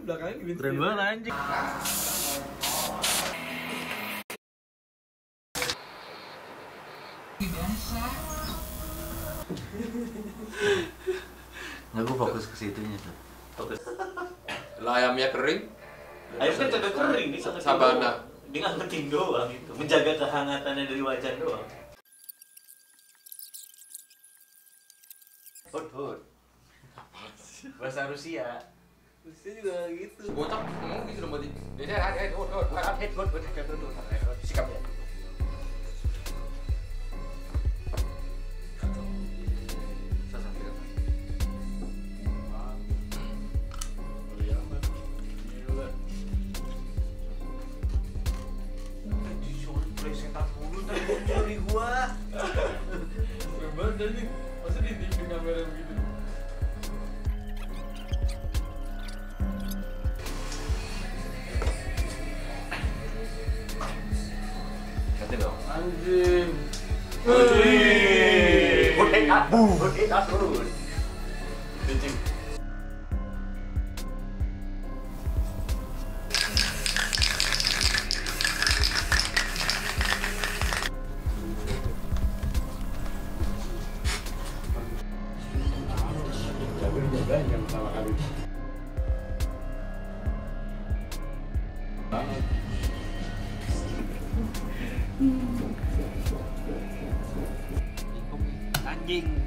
belakangnya gitu. Keren banget anjing. Nggak, gue fokus ke situnya tuh. Fokus. Lah ayamnya kering. Ayamnya kagak kering nih sama Sabana. Dia ngangetin doang itu, menjaga kehangatannya dari wajan doang. Hot. Bahasa Rusia. Rusia juga gitu. Bocah ngomong gitu dong berarti. Ini Sikap ya. Setan mulu tadi dari gua. Bener tadi. Masa di TV kamera begitu. Ganti dong. Anjing. Udah turun. Gicing. Yang pertama kali. Anjing.